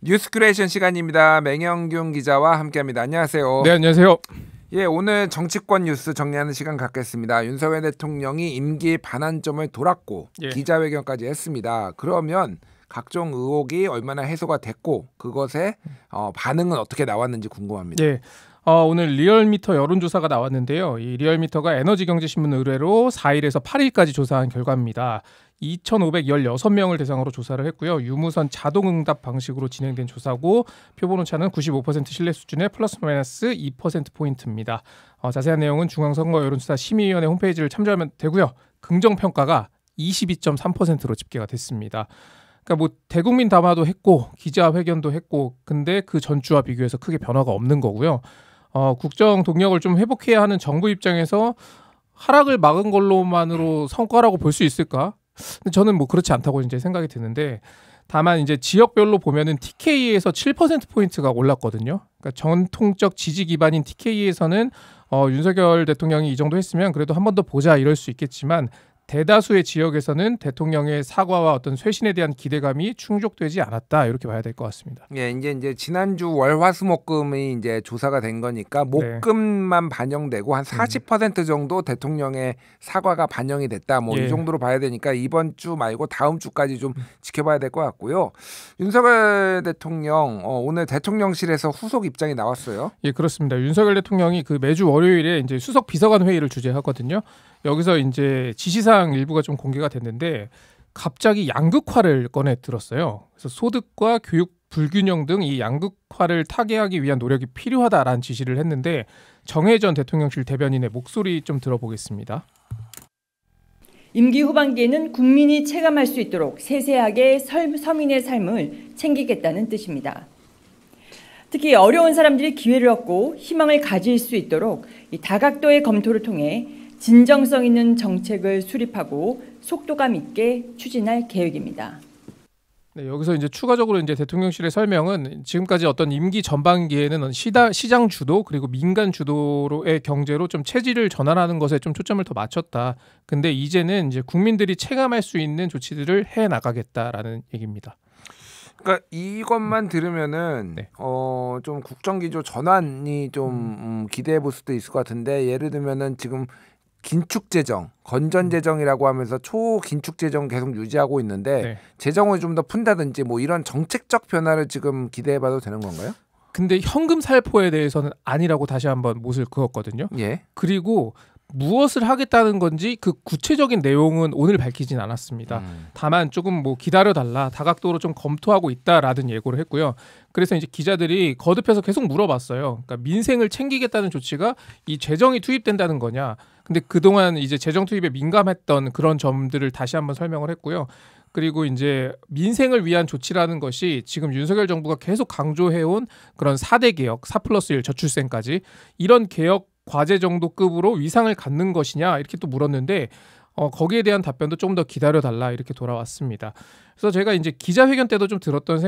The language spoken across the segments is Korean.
뉴스 큐레이션 시간입니다. 맹영균 기자와 함께합니다. 안녕하세요. 네, 안녕하세요. 예, 오늘 정치권 뉴스 정리하는 시간 갖겠습니다. 윤석열 대통령이 임기 반환점을 돌았고 기자회견까지 했습니다. 그러면 각종 의혹이 얼마나 해소가 됐고 그것의 반응은 어떻게 나왔는지 궁금합니다. 예. 오늘 리얼미터 여론조사가 나왔는데요. 이 리얼미터가 에너지경제신문 의뢰로 4일에서 8일까지 조사한 결과입니다. 2,516명을 대상으로 조사를 했고요. 유무선 자동응답 방식으로 진행된 조사고 표본 오차는 95% 신뢰 수준의 플러스 마이너스 2%포인트입니다. 자세한 내용은 중앙선거 여론조사 심의위원회 홈페이지를 참조하면 되고요. 긍정평가가 22.3%로 집계가 됐습니다. 그러니까 뭐 대국민 담화도 했고 기자회견도 했고 근데 그 전주와 비교해서 크게 변화가 없는 거고요. 국정 동력을 좀 회복해야 하는 정부 입장에서 하락을 막은 걸로만으로 성과라고 볼 수 있을까? 근데 저는 뭐 그렇지 않다고 이제 생각이 드는데 다만 이제 지역별로 보면은 TK에서 7%포인트가 올랐거든요. 그러니까 전통적 지지 기반인 TK에서는 윤석열 대통령이 이 정도 했으면 그래도 한 번 더 보자 이럴 수 있겠지만 대다수의 지역에서는 대통령의 사과와 어떤 쇄신에 대한 기대감이 충족되지 않았다 이렇게 봐야 될 것 같습니다. 예, 이제 지난주 월화수목금이 이제 조사가 된 거니까 목금만 반영되고 한 40% 정도 대통령의 사과가 반영이 됐다. 뭐 이 정도로 봐야 되니까 이번 주 말고 다음 주까지 좀 지켜봐야 될 것 같고요. 윤석열 대통령 오늘 대통령실에서 후속 입장이 나왔어요. 예, 그렇습니다. 윤석열 대통령이 그 매주 월요일에 이제 수석 비서관 회의를 주재하거든요. 여기서 이제 지시사항 일부가 좀 공개가 됐는데 갑자기 양극화를 꺼내 들었어요. 그래서 소득과 교육 불균형 등 이 양극화를 타개하기 위한 노력이 필요하다라는 지시를 했는데 정혜전 대통령실 대변인의 목소리 좀 들어보겠습니다. 임기 후반기에는 국민이 체감할 수 있도록 세세하게 서민의 삶을 챙기겠다는 뜻입니다. 특히 어려운 사람들이 기회를 얻고 희망을 가질 수 있도록 이 다각도의 검토를 통해 진정성 있는 정책을 수립하고 속도감 있게 추진할 계획입니다. 네, 여기서 이제 추가적으로 이제 대통령실의 설명은 지금까지 어떤 임기 전반기에는 시장 주도 그리고 민간 주도의 경제로 좀 체질을 전환하는 것에 좀 초점을 더 맞췄다. 근데 이제는 이제 국민들이 체감할 수 있는 조치들을 해 나가겠다라는 얘기입니다. 그러니까 이것만 들으면은 좀 국정기조 전환이 좀 기대해 볼 수도 있을 것 같은데 예를 들면은 지금 긴축재정, 건전재정이라고 하면서 초긴축재정 계속 유지하고 있는데 재정을 좀 더 푼다든지 뭐 이런 정책적 변화를 지금 기대해봐도 되는 건가요? 근데 현금 살포에 대해서는 아니라고 다시 한번 못을 그었거든요. 그리고 무엇을 하겠다는 건지 그 구체적인 내용은 오늘 밝히진 않았습니다. 다만 조금 뭐 기다려달라, 다각도로 좀 검토하고 있다라는 예고를 했고요. 그래서 이제 기자들이 거듭해서 계속 물어봤어요. 그러니까 민생을 챙기겠다는 조치가 이 재정이 투입된다는 거냐. 근데 그동안 이제 재정 투입에 민감했던 그런 점들을 다시 한번 설명을 했고요. 그리고 이제 민생을 위한 조치라는 것이 지금 윤석열 정부가 계속 강조해온 그런 4대 개혁, 4+1 저출생까지 이런 개혁 과제 정도 급으로 위상을 갖는 것이냐 이렇게 또 물었는데 거기에 대한 답변도 좀 더 기다려달라 이렇게 돌아왔습니다. 그래서 제가 이제 기자회견 때도 좀 들었던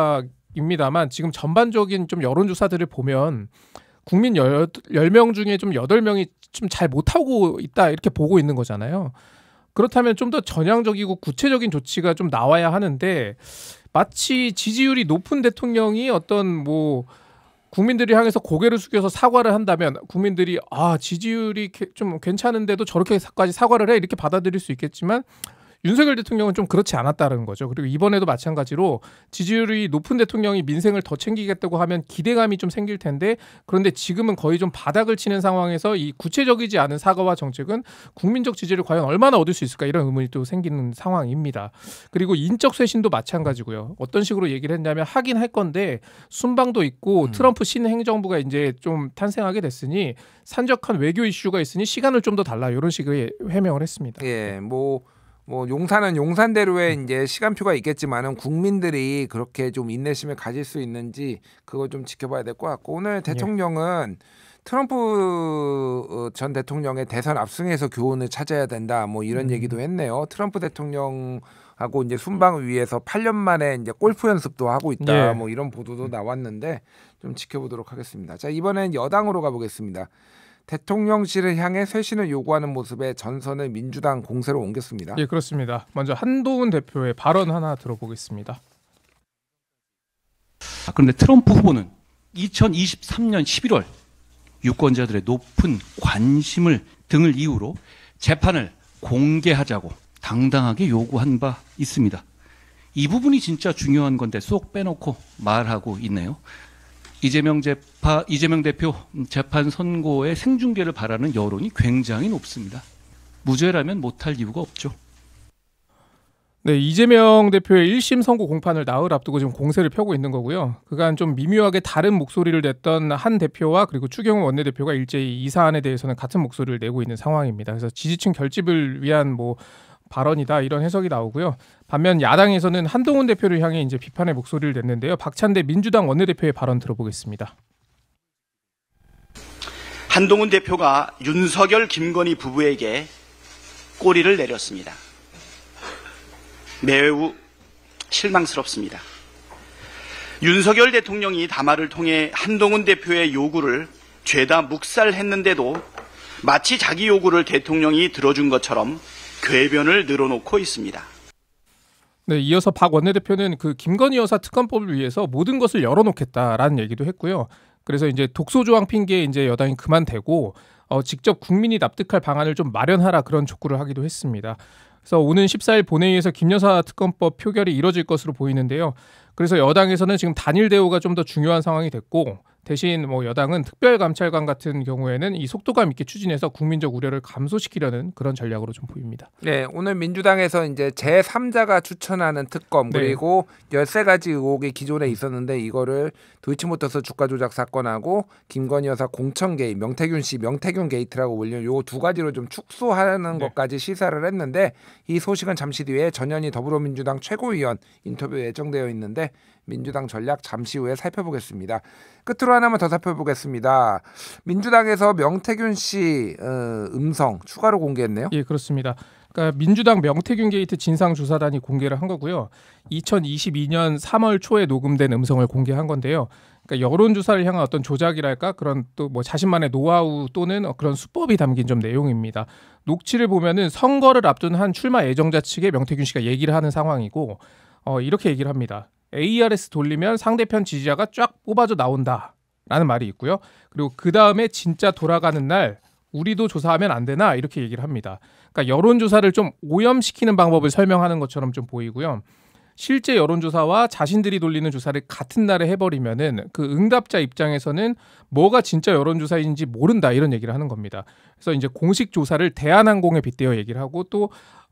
생각입니다만 지금 전반적인 좀 여론조사들을 보면 국민 10명 중에 좀 8명이 좀 잘 못하고 있다 이렇게 보고 있는 거잖아요. 그렇다면 좀 더 전향적이고 구체적인 조치가 좀 나와야 하는데 마치 지지율이 높은 대통령이 어떤 뭐 국민들이 향해서 고개를 숙여서 사과를 한다면 국민들이 지지율이 좀 괜찮은데도 저렇게까지 사과를 해 이렇게 받아들일 수 있겠지만 윤석열 대통령은 좀 그렇지 않았다는 거죠. 그리고 이번에도 마찬가지로 지지율이 높은 대통령이 민생을 더 챙기겠다고 하면 기대감이 좀 생길 텐데 그런데 지금은 거의 좀 바닥을 치는 상황에서 이 구체적이지 않은 사과와 정책은 국민적 지지를 과연 얼마나 얻을 수 있을까 이런 의문이 또 생기는 상황입니다. 그리고 인적 쇄신도 마찬가지고요. 어떤 식으로 얘기를 했냐면 하긴 할 건데 순방도 있고 트럼프 신행정부가 이제 좀 탄생하게 됐으니 산적한 외교 이슈가 있으니 시간을 좀 더 달라 이런 식의 해명을 했습니다. 예, 뭐 용산은 용산대로의 이제 시간표가 있겠지만은 국민들이 그렇게 좀 인내심을 가질 수 있는지 그거 좀 지켜봐야 될 것 같고 오늘 대통령은 트럼프 전 대통령의 대선 압승에서 교훈을 찾아야 된다 뭐 이런 얘기도 했네요. 트럼프 대통령하고 이제 순방을 위해서 8년 만에 이제 골프 연습도 하고 있다 뭐 이런 보도도 나왔는데 좀 지켜보도록 하겠습니다. 자, 이번엔 여당으로 가보겠습니다. 대통령실을 향해 쇄신을 요구하는 모습에 전선을 민주당 공세로 옮겼습니다. 예, 그렇습니다. 먼저 한동훈 대표의 발언 하나 들어보겠습니다. 그런데 트럼프 후보는 2023년 11월 유권자들의 높은 관심을 등을 이유로 재판을 공개하자고 당당하게 요구한 바 있습니다. 이 부분이 진짜 중요한 건데 쏙 빼놓고 말하고 있네요. 이재명 대표 재판 선고의 생중계를 바라는 여론이 굉장히 높습니다. 무죄라면 못할 이유가 없죠. 네, 이재명 대표의 1심 선고 공판을 나흘 앞두고 지금 공세를 펴고 있는 거고요. 그간 좀 미묘하게 다른 목소리를 냈던 한 대표와 그리고 추경호 원내대표가 일제히 이 사안에 대해서는 같은 목소리를 내고 있는 상황입니다. 그래서 지지층 결집을 위한 뭐 발언이다 이런 해석이 나오고요. 반면 야당에서는 한동훈 대표를 향해 이제 비판의 목소리를 냈는데요. 박찬대 민주당 원내대표의 발언 들어보겠습니다. 한동훈 대표가 윤석열, 김건희 부부에게 꼬리를 내렸습니다. 매우 실망스럽습니다. 윤석열 대통령이 담화를 통해 한동훈 대표의 요구를 죄다 묵살했는데도 마치 자기 요구를 대통령이 들어준 것처럼 궤변을 늘어놓고 있습니다. 네, 이어서 박 원내대표는 그 김건희 여사 특검법을 위해서 모든 것을 열어놓겠다라는 얘기도 했고요. 그래서 이제 독소조항 핑계에 이제 여당이 그만대고 직접 국민이 납득할 방안을 좀 마련하라 그런 촉구를 하기도 했습니다. 그래서 오는 14일 본회의에서 김 여사 특검법 표결이 이뤄질 것으로 보이는데요. 그래서 여당에서는 지금 단일 대우가 좀 더 중요한 상황이 됐고 대신 뭐 여당은 특별감찰관 같은 경우에는 이 속도감 있게 추진해서 국민적 우려를 감소시키려는 그런 전략으로 좀 보입니다. 네, 오늘 민주당에서 이제 제3자가 추천하는 특검 그리고 13가지 의혹이 기존에 있었는데 이거를 도이치모터스 주가 조작 사건하고 김건희 여사 공천 개입, 명태균 씨 명태균 게이트라고 불리는 요 두 가지로 좀 축소하는 것까지 시사를 했는데 이 소식은 잠시 뒤에 전현희 더불어민주당 최고위원 인터뷰 예정되어 있는데 민주당 전략 잠시 후에 살펴보겠습니다. 끝으로 하나만 더 살펴보겠습니다. 민주당에서 명태균 씨 음성 추가로 공개했네요. 예, 그렇습니다. 그러니까 민주당 명태균 게이트 진상조사단이 공개를 한 거고요. 2022년 3월 초에 녹음된 음성을 공개한 건데요. 그러니까 여론조사를 향한 어떤 조작이랄까 그런 또 뭐 자신만의 노하우 또는 그런 수법이 담긴 좀 내용입니다. 녹취를 보면은 선거를 앞둔 한 출마 예정자 측에 명태균 씨가 얘기를 하는 상황이고 이렇게 얘기를 합니다. ARS 돌리면 상대편 지지자가 쫙 뽑아져 나온다라는 말이 있고요. 그리고 그 다음에 진짜 돌아가는 날 우리도 조사하면 안 되나 이렇게 얘기를 합니다. 그러니까 여론조사를 좀 오염시키는 방법을 설명하는 것처럼 좀 보이고요. 실제 여론조사와 자신들이 돌리는 조사를 같은 날에 해버리면은 그 응답자 입장에서는 뭐가 진짜 여론조사인지 모른다 이런 얘기를 하는 겁니다. 그래서 이제 공식 조사를 대한항공에 빗대어 얘기를 하고 또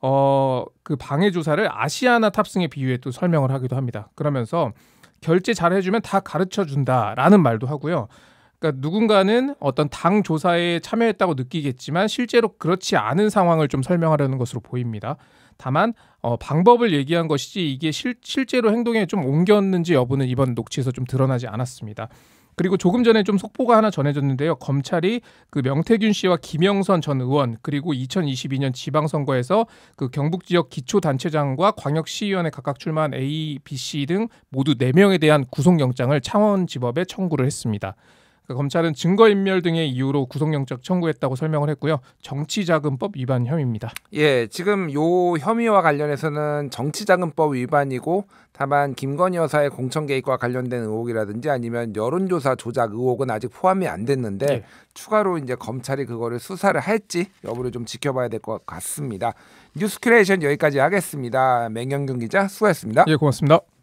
그 방해 조사를 아시아나 탑승에 비유해 또 설명을 하기도 합니다. 그러면서 결제 잘 해주면 다 가르쳐 준다라는 말도 하고요. 그러니까 누군가는 어떤 당 조사에 참여했다고 느끼겠지만 실제로 그렇지 않은 상황을 좀 설명하려는 것으로 보입니다. 다만 방법을 얘기한 것이지 이게 실제로 행동에 좀 옮겼는지 여부는 이번 녹취에서 좀 드러나지 않았습니다. 그리고 조금 전에 좀 속보가 하나 전해졌는데요. 검찰이 그 명태균 씨와 김영선 전 의원 그리고 2022년 지방선거에서 그 경북 지역 기초단체장과 광역시의원에 각각 출마한 A, B, C 등 모두 4명에 대한 구속영장을 창원지법에 청구를 했습니다. 검찰은 증거인멸 등의 이유로 구속영장 청구했다고 설명을 했고요. 정치자금법 위반 혐의입니다. 예, 지금 요 혐의와 관련해서는 정치자금법 위반이고 다만 김건희 여사의 공천 개입과 관련된 의혹이라든지 아니면 여론조사 조작 의혹은 아직 포함이 안 됐는데 예. 추가로 이제 검찰이 그거를 수사를 할지 여부를 좀 지켜봐야 될 것 같습니다. 뉴스큐레이션 여기까지 하겠습니다. 맹영균 기자 수고했습니다. 예, 고맙습니다.